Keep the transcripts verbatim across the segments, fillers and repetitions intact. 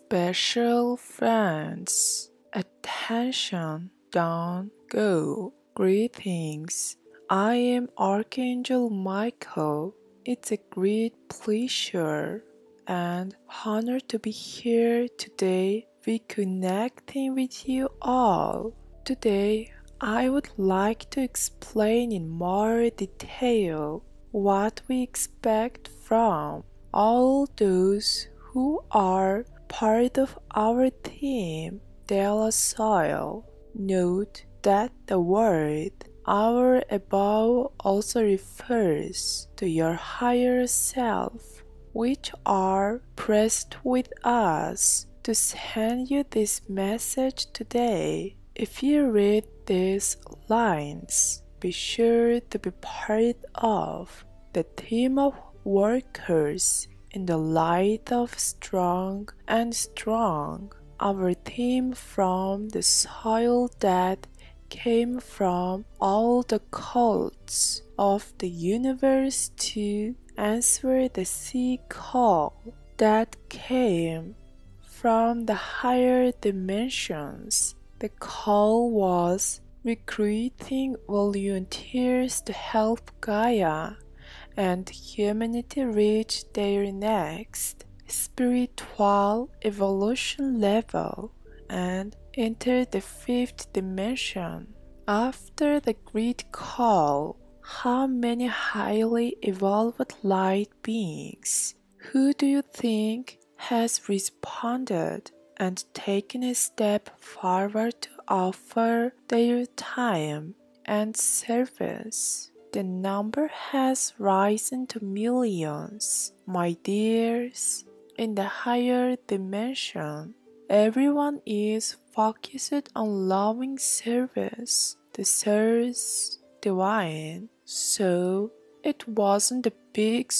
Special friends, attention, don't go. Greetings, I am Archangel Michael. It's a great pleasure and honor to be here today reconnecting with you all. Today, I would like to explain in more detail what we expect from all those who are part of our team, De La Soil. Note that the word our above also refers to your higher self, which are present with us to send you this message today. If you read these lines, be sure to be part of the team of workers in the light of strong and strong, our team from the soil that came from all the cults of the universe to answer the sea call that came from the higher dimensions. The call was recruiting volunteers to help Gaia and humanity reach their next spiritual evolution level and enter the fifth dimension. After the great call, how many highly evolved light beings, who do you think has responded and taken a step forward to offer their time and service? The number has risen to millions, my dears. In the higher dimension, everyone is focused on loving service, the source divine. So it wasn't a big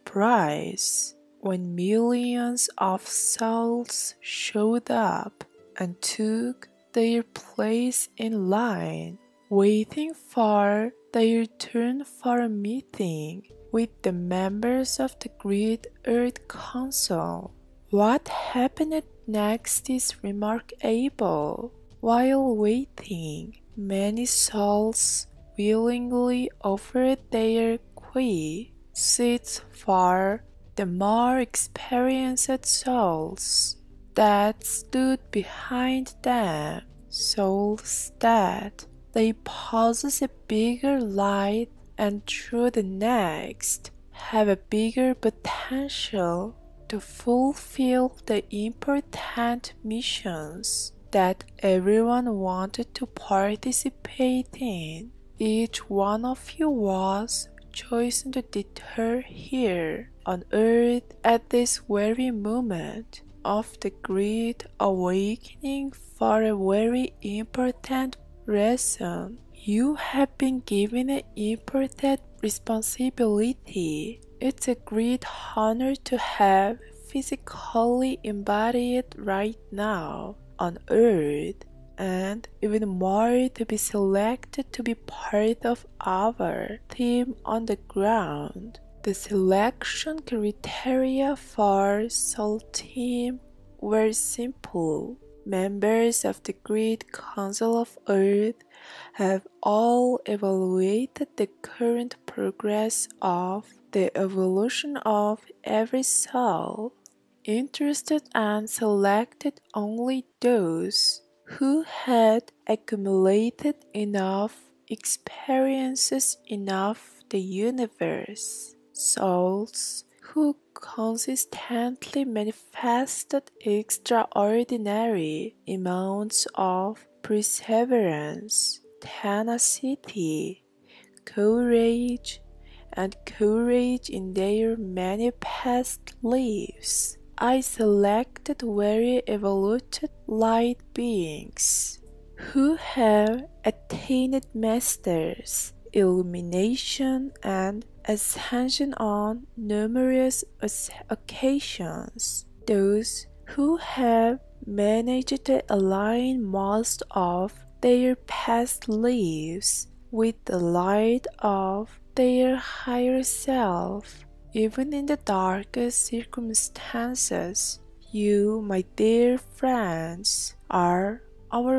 surprise when millions of souls showed up and took their place in line, waiting for their turn for a meeting with the members of the Great Earth Council. What happened next is remarkable. While waiting, many souls willingly offered their qui seats for the more experienced souls that stood behind them, souls that they possess a bigger light and through the next have a bigger potential to fulfill the important missions that everyone wanted to participate in. Each one of you was chosen to deter here on earth at this very moment of the great awakening for a very important reason. You have been given an important responsibility. It's a great honor to have physically embodied right now on earth, and even more to be selected to be part of our team on the ground. The selection criteria for Soul Team were simple. Members of the Great Council of Earth have all evaluated the current progress of the evolution of every soul, interested and selected only those who had accumulated enough experiences enough the universe, souls who consistently manifested extraordinary amounts of perseverance, tenacity, courage, and courage in their many past lives. I selected very evoluted light beings who have attained masters, illumination, and ascension on numerous occasions. Those who have managed to align most of their past lives with the light of their higher self. Even in the darkest circumstances, You, my dear friends, are our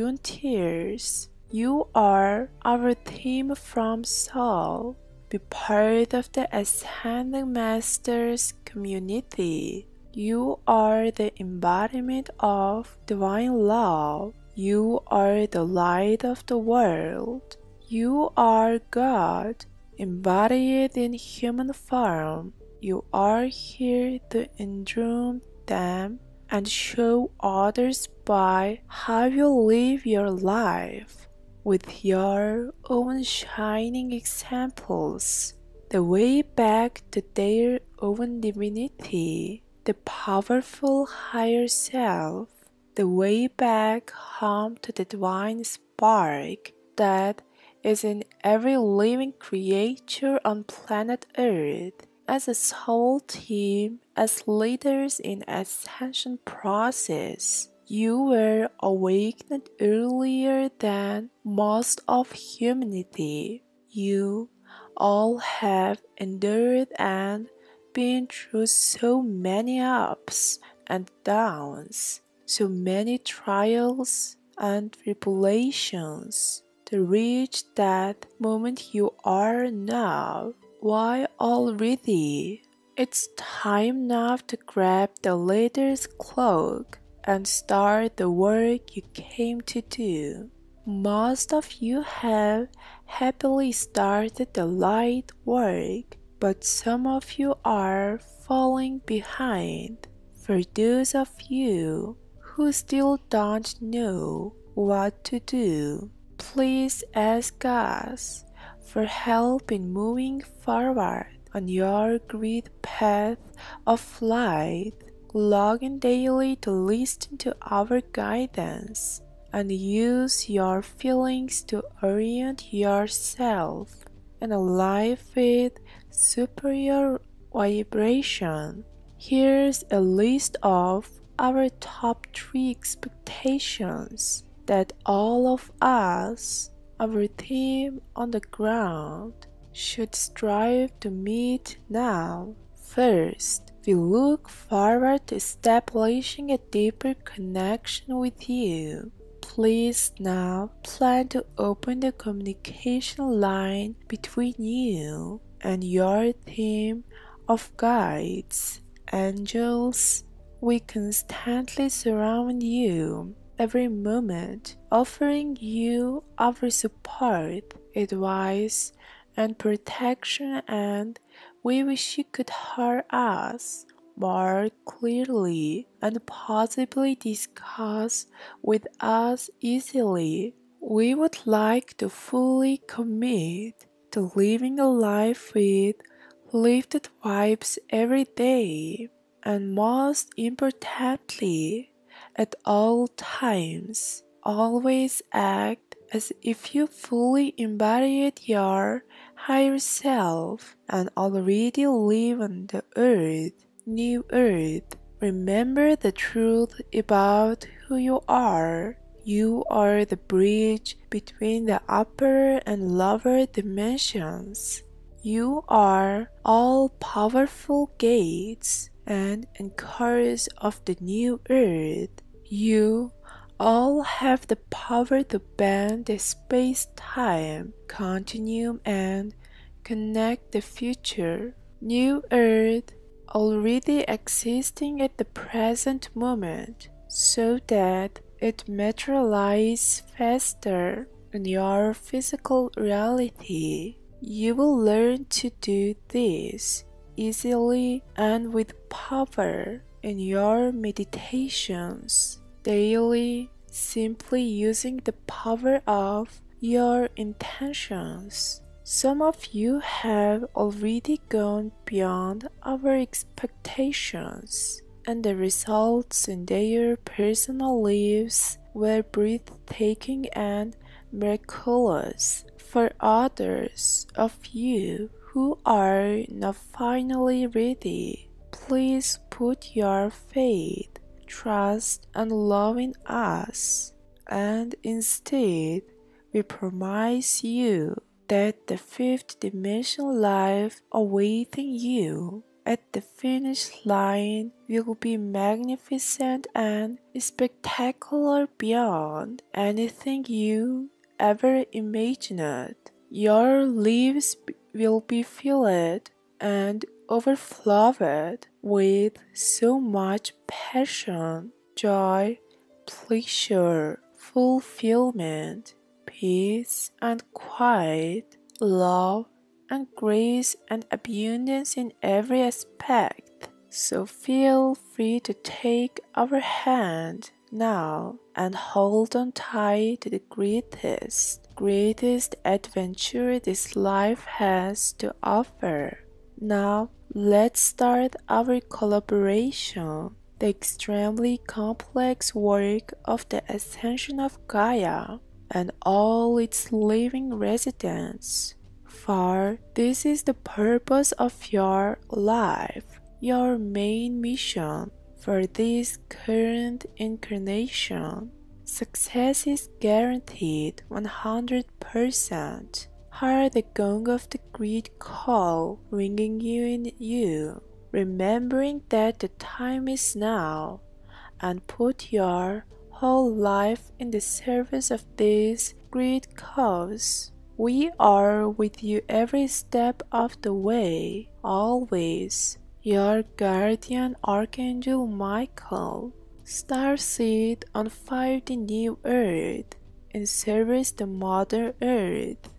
volunteers. You are our team from Seoul. Be part of the Ascending Masters community. You are the embodiment of divine love. You are the light of the world. You are God, embodied in human form. You are here to enthron them and show others by how you live your life, with your own shining examples, the way back to their own divinity, the powerful higher self, the way back home to the divine spark that is in every living creature on planet Earth. As a soul team, as leaders in ascension process, you were awakened earlier than most of humanity. You all have endured and been through so many ups and downs, so many trials and tribulations to reach that moment you are now. Why already? It's time now to grab the leader's cloak and start the work you came to do. Most of you have happily started the light work, but some of you are falling behind. For those of you who still don't know what to do, please ask us for help in moving forward on your great path of light. Log in daily to listen to our guidance and use your feelings to orient yourself in a life with superior vibration. Here's a list of our top three expectations that all of us, our team on the ground, should strive to meet now. First, we look forward to establishing a deeper connection with you. Please now plan to open the communication line between you and your team of guides, angels. We constantly surround you every moment, offering you our support, advice, and protection, and we wish you could hear us more clearly and possibly discuss with us easily. We would like to fully commit to living a life with lifted vibes every day, and most importantly, at all times, always act as if you fully embodied your higher self and already live on the earth, new earth. Remember the truth about who you are. You are the bridge between the upper and lower dimensions. You are all powerful gates and anchors of the new earth. You all have the power to bend the space-time continuum and connect the future. New earth already existing at the present moment, so that it materializes faster in your physical reality. You will learn to do this easily and with power in your meditations daily, simply using the power of your intentions. Some of you have already gone beyond our expectations, and the results in their personal lives were breathtaking and miraculous. For others of you who are now finally ready, please put your faith, trust, and love in us, and instead we promise you that the fifth dimension life awaiting you at the finish line will be magnificent and spectacular beyond anything you ever imagined. Your lives will be filled and overflowed with so much passion, joy, pleasure, fulfillment, peace and quiet, love and grace and abundance in every aspect. So feel free to take our hand now and hold on tight to the greatest, greatest adventure this life has to offer. Now, let's start our collaboration, the extremely complex work of the ascension of Gaia and all its living residents. For this is the purpose of your life, your main mission for this current incarnation. Success is guaranteed one hundred percent. Hear the gong of the great call ringing you in you, remembering that the time is now, and put your whole life in the service of this great cause. We are with you every step of the way, always. Your guardian Archangel Michael, starseed on five the new earth, in service the Mother Earth.